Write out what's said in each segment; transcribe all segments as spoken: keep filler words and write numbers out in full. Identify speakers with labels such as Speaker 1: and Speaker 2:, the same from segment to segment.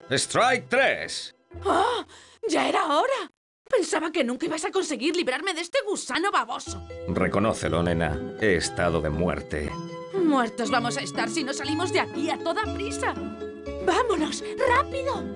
Speaker 1: Strike tres.
Speaker 2: ¡Oh! ¡Ya era hora! Pensaba que nunca ibas a conseguir librarme de este gusano baboso.
Speaker 1: Reconócelo, nena. He estado de muerte.
Speaker 2: Muertos vamos a estar si no salimos de aquí a toda prisa. ¡Vámonos! ¡Rápido!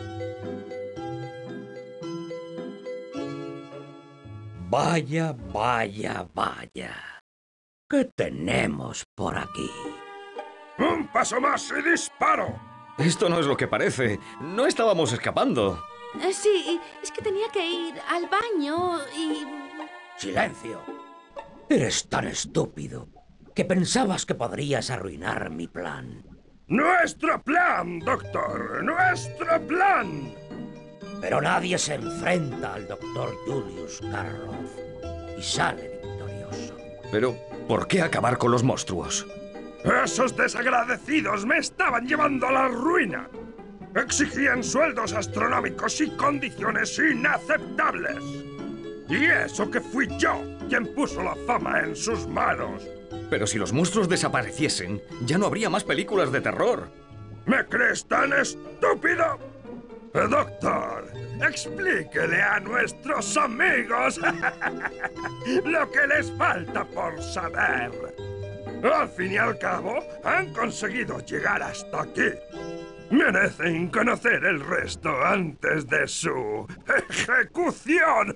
Speaker 3: Vaya, vaya, vaya. ¿Qué tenemos por aquí?
Speaker 4: ¡Un paso más y disparo!
Speaker 1: Esto no es lo que parece. No estábamos escapando.
Speaker 2: Eh, sí, es que tenía que ir al baño y...
Speaker 3: ¡Silencio! Eres tan estúpido que pensabas que podrías arruinar mi plan.
Speaker 4: ¡Nuestro plan, doctor! ¡Nuestro plan!
Speaker 3: Pero nadie se enfrenta al doctor Julius Karloff y sale victorioso.
Speaker 1: Pero, ¿por qué acabar con los monstruos?
Speaker 4: ¡Esos desagradecidos me estaban llevando a la ruina! Exigían sueldos astronómicos y condiciones inaceptables. Y eso que fui yo quien puso la fama en sus manos.
Speaker 1: Pero si los monstruos desapareciesen, ya no habría más películas de terror.
Speaker 4: ¿Me crees tan estúpido? Doctor, explíquele a nuestros amigos lo que les falta por saber. Al fin y al cabo, han conseguido llegar hasta aquí. Merecen conocer el resto antes de su ejecución.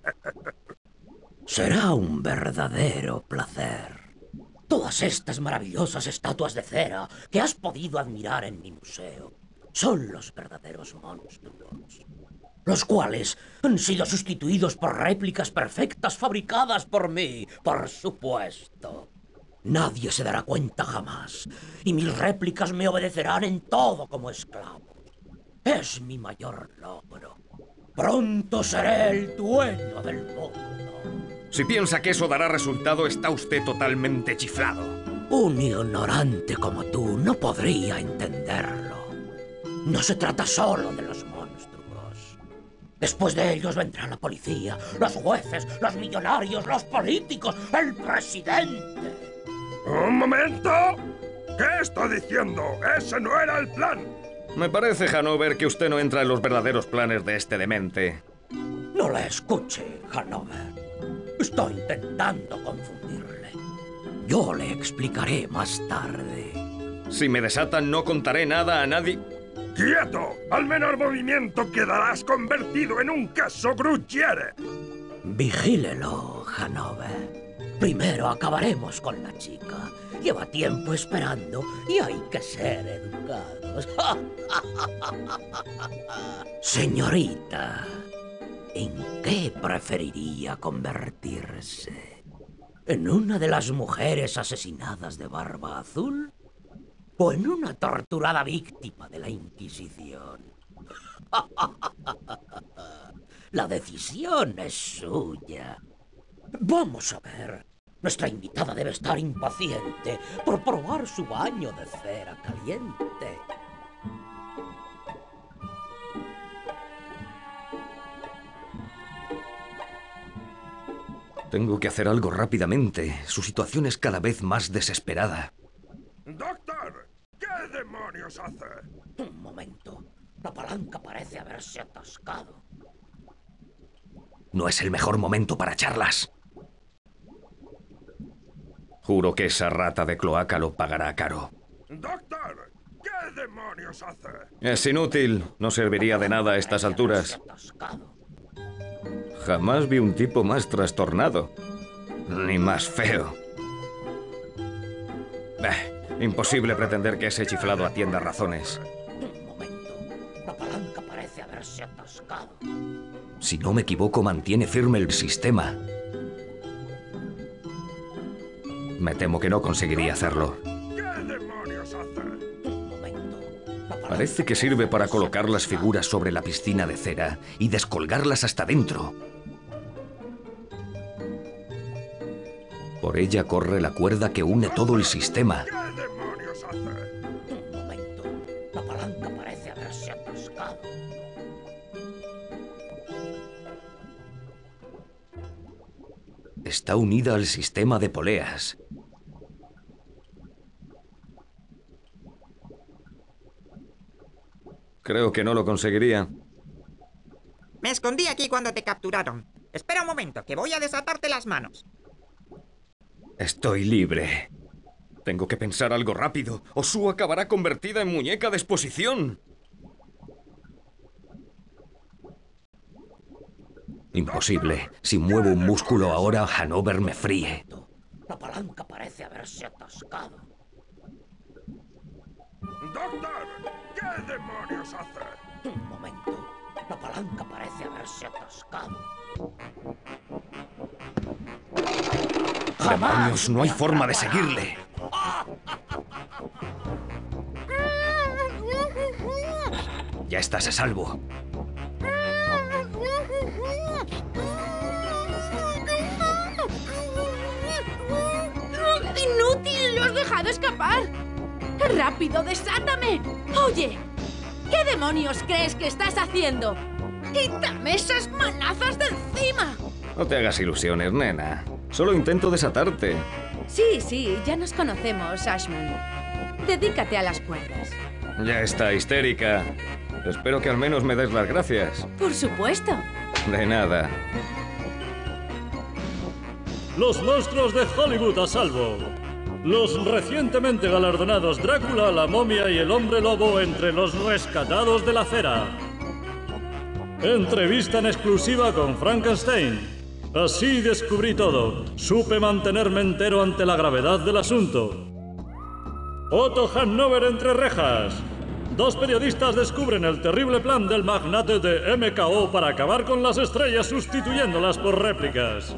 Speaker 3: Será un verdadero placer. Todas estas maravillosas estatuas de cera que has podido admirar en mi museo son los verdaderos monstruos, los cuales han sido sustituidos por réplicas perfectas fabricadas por mí, por supuesto. Nadie se dará cuenta jamás, y mis réplicas me obedecerán en todo como esclavos. Es mi mayor logro. Pronto seré el dueño del mundo.
Speaker 1: Si piensa que eso dará resultado, está usted totalmente chiflado.
Speaker 3: Un ignorante como tú no podría entenderlo. No se trata solo de los monstruos. Después de ellos vendrá la policía, los jueces, los millonarios, los políticos, el presidente.
Speaker 4: ¡Un momento! ¿Qué está diciendo? ¡Ese no era el plan!
Speaker 1: Me parece, Hanover, que usted no entra en los verdaderos planes de este demente.
Speaker 3: No le escuche, Hanover. Estoy intentando confundirle. Yo le explicaré más tarde.
Speaker 1: Si me desatan, no contaré nada a nadie.
Speaker 4: ¡Quieto! Al menor movimiento quedarás convertido en un caso Gruyere.
Speaker 3: Vigílelo, Hanover. Primero acabaremos con la chica. Lleva tiempo esperando y hay que ser educados. Señorita, ¿en qué preferiría convertirse? ¿En una de las mujeres asesinadas de Barba Azul? ¿O en una torturada víctima de la Inquisición? La decisión es suya. Vamos a ver. Nuestra invitada debe estar impaciente por probar su baño de cera caliente.
Speaker 1: Tengo que hacer algo rápidamente. Su situación es cada vez más desesperada.
Speaker 4: ¡Doctor! ¿Qué demonios hace?
Speaker 3: Un momento. La palanca parece haberse atascado.
Speaker 1: No es el mejor momento para charlas. Juro que esa rata de cloaca lo pagará caro.
Speaker 4: ¡Doctor! ¿Qué demonios hace?
Speaker 1: Es inútil. No serviría de nada a estas alturas. Jamás vi un tipo más trastornado. Ni más feo. Eh, imposible pretender que ese chiflado atienda razones.
Speaker 3: Un momento. La palanca parece haberse atascado.
Speaker 1: Si no me equivoco, mantiene firme el sistema. Me temo que no conseguiría hacerlo.
Speaker 4: ¿Qué demonios hace?
Speaker 3: Un momento. La palanca
Speaker 1: Parece que sirve para colocar las figuras sobre la piscina de cera y descolgarlas hasta dentro. Por ella corre la cuerda que une todo el sistema.
Speaker 4: ¿Qué demonios hace?
Speaker 3: Un momento. La palanca parece haberse atascado.
Speaker 1: Está unida al sistema de poleas. Creo que no lo conseguiría.
Speaker 5: Me escondí aquí cuando te capturaron. Espera un momento, que voy a desatarte las manos.
Speaker 1: Estoy libre. Tengo que pensar algo rápido, o Sue acabará convertida en muñeca de exposición. Imposible. Si muevo un músculo ahora, Hanover me fríe.
Speaker 3: La palanca parece haberse atascado.
Speaker 4: ¡Doctor! ¿Qué demonios hace?
Speaker 3: Un momento. La palanca parece haberse atascado.
Speaker 1: ¡Demonios! No hay forma de seguirle. Ya estás a salvo.
Speaker 2: ¡Inútil! ¡Lo has dejado escapar! ¡Rápido, desátame! ¡Oye! ¿Qué demonios crees que estás haciendo? ¡Quítame esas manazas de encima!
Speaker 1: No te hagas ilusiones, nena. Solo intento desatarte.
Speaker 2: Sí, sí, ya nos conocemos, Ashman. Dedícate a las cuerdas.
Speaker 1: Ya está histérica. Espero que al menos me des las gracias.
Speaker 2: Por supuesto.
Speaker 1: De nada.
Speaker 6: Los monstruos de Hollywood a salvo. Los recientemente galardonados Drácula, la momia y el hombre lobo entre los rescatados de la acera. Entrevista en exclusiva con Frankenstein. Así descubrí todo. Supe mantenerme entero ante la gravedad del asunto. Otto Hanover entre rejas. Dos periodistas descubren el terrible plan del magnate de M K O para acabar con las estrellas sustituyéndolas por réplicas.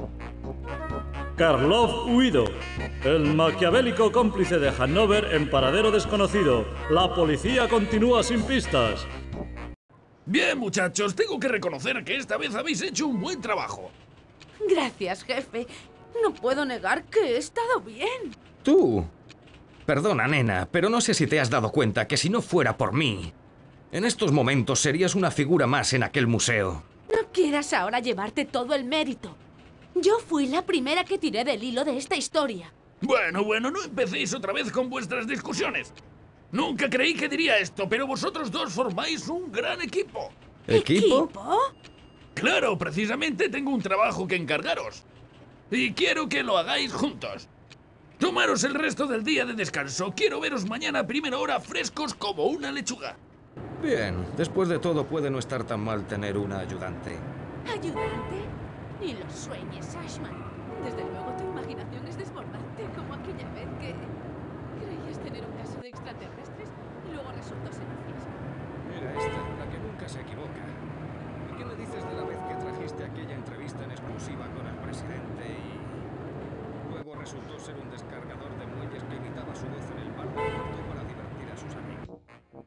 Speaker 6: Karloff huido. El maquiavélico cómplice de Hanover en paradero desconocido. La policía continúa sin pistas.
Speaker 7: Bien, muchachos, tengo que reconocer que esta vez habéis hecho un buen trabajo.
Speaker 2: Gracias, jefe. No puedo negar que he estado bien.
Speaker 1: ¿Tú? Perdona, nena, pero no sé si te has dado cuenta que si no fuera por mí, en estos momentos serías una figura más en aquel museo.
Speaker 2: No quieras ahora llevarte todo el mérito. Yo fui la primera que tiré del hilo de esta historia.
Speaker 7: Bueno, bueno, no empecéis otra vez con vuestras discusiones. Nunca creí que diría esto, pero vosotros dos formáis un gran equipo.
Speaker 1: ¿Equipo?
Speaker 2: ¿Equipo?
Speaker 7: Claro, precisamente tengo un trabajo que encargaros. Y quiero que lo hagáis juntos. Tomaros el resto del día de descanso. Quiero veros mañana a primera hora frescos como una lechuga.
Speaker 1: Bien, después de todo puede no estar tan mal tener una ayudante.
Speaker 2: ¿Ayudante? Ni lo sueñes, Ashman. Desde luego tu imaginación es desbordante, como aquella vez que creías tener un caso de extraterrestres y luego resultó ser un fiasco.
Speaker 1: Mira esta, la que nunca se equivoca. ¿Y qué me dices de la vez que trajiste aquella entrevista en exclusiva con el presidente y luego resultó ser un descargador de muelles que imitaba su voz en el bar de Porto para divertir a sus amigos?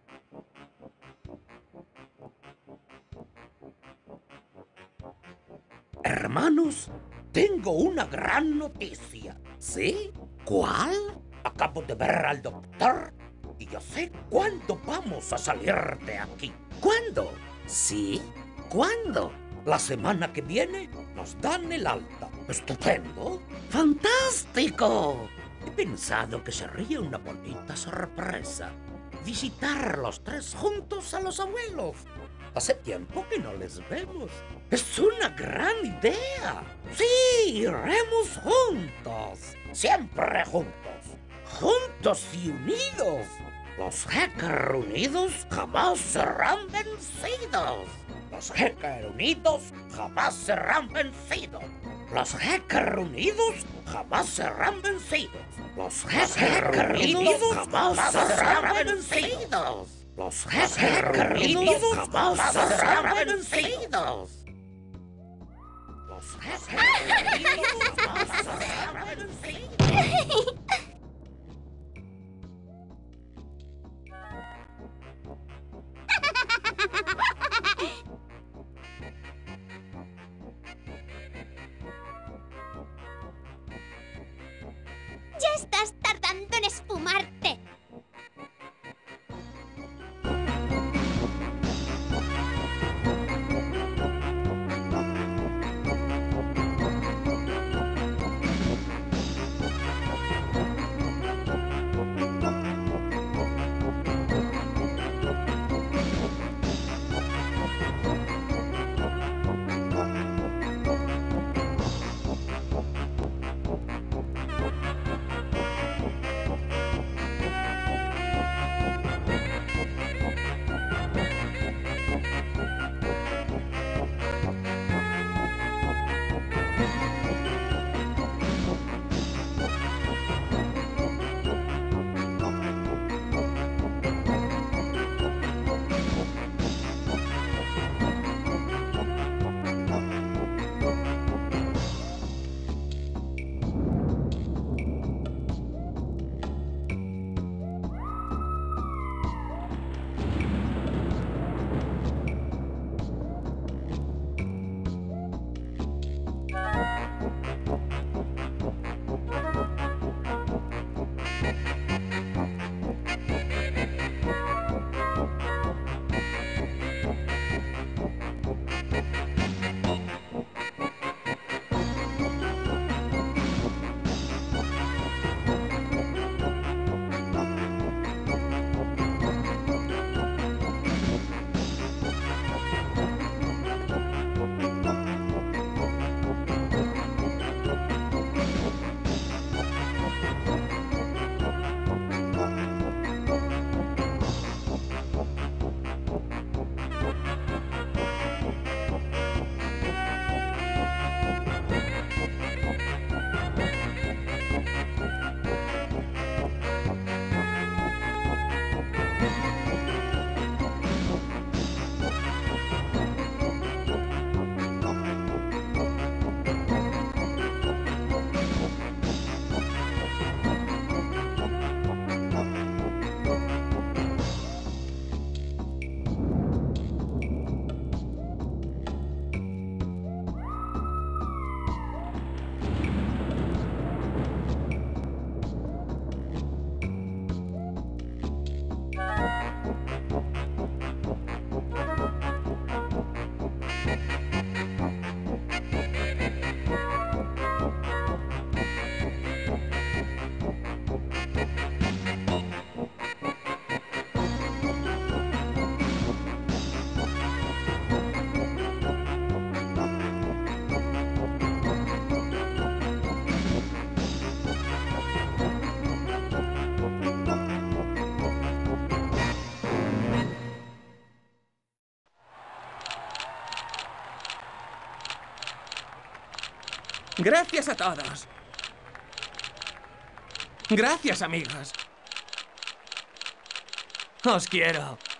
Speaker 3: Hermanos, tengo una gran noticia. ¿Sí? ¿Cuál? Acabo de ver al doctor y yo sé cuándo vamos a salir de aquí. ¿Cuándo? ¿Sí? ¿Cuándo? La semana que viene nos dan el alta. ¡Estupendo! ¡Fantástico! He pensado que sería una bonita sorpresa visitar los tres juntos a los abuelos. Hace tiempo que no les vemos. ¡Es una gran idea! ¡Sí! ¡Iremos juntos! ¡Siempre juntos! ¡Juntos y unidos! Los Hacker unidos jamás serán vencidos. Los Hacker unidos jamás serán vencidos. Los Hacker unidos jamás serán vencidos. Los Hacker unidos jamás serán vencidos. Los Hacker unidos jamás serán vencidos. Los Hacker unidos jamás serán vencidos.
Speaker 8: ¡Ya estás tardando en esfumarte!
Speaker 9: Gracias a todos. Gracias, amigos. Os quiero.